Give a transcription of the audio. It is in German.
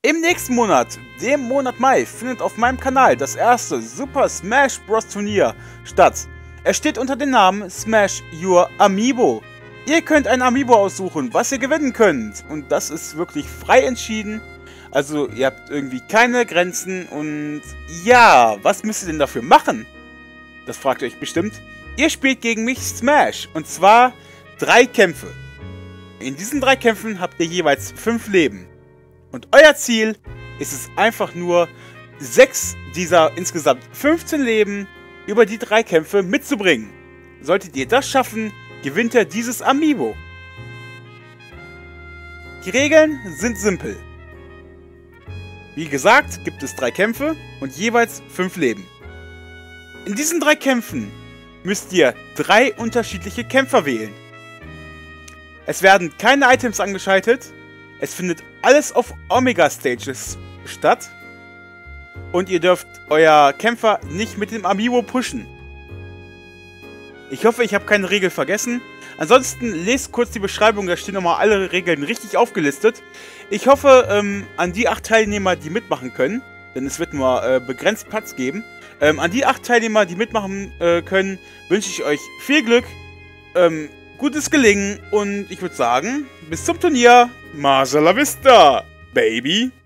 Im nächsten Monat, dem Monat Mai, findet auf meinem Kanal das erste Super Smash Bros. Turnier statt. Es steht unter dem Namen Smash Your Amiibo. Ihr könnt ein Amiibo aussuchen, was ihr gewinnen könnt. Und das ist wirklich frei entschieden. Also ihr habt irgendwie keine Grenzen und ja, was müsst ihr denn dafür machen? Das fragt ihr euch bestimmt. Ihr spielt gegen mich Smash und zwar 3 Kämpfe. In diesen 3 Kämpfen habt ihr jeweils 5 Leben. Und euer Ziel ist es einfach nur, 6 dieser insgesamt 15 Leben über die 3 Kämpfe mitzubringen. Solltet ihr das schaffen, gewinnt ihr dieses Amiibo. Die Regeln sind simpel. Wie gesagt, gibt es 3 Kämpfe und jeweils 5 Leben. In diesen 3 Kämpfen müsst ihr 3 unterschiedliche Kämpfer wählen. Es werden keine Items angeschaltet. Es findet alles auf Omega Stages statt. Und ihr dürft euer Kämpfer nicht mit dem Amiibo pushen. Ich hoffe, ich habe keine Regel vergessen. Ansonsten lest kurz die Beschreibung, da stehen nochmal alle Regeln richtig aufgelistet. Ich hoffe, an die 8 Teilnehmer, die mitmachen können, denn es wird nur begrenzt Platz geben. An die 8 Teilnehmer, die mitmachen können, wünsche ich euch viel Glück, gutes Gelingen und ich würde sagen, bis zum Turnier. Hasta la vista, Baby!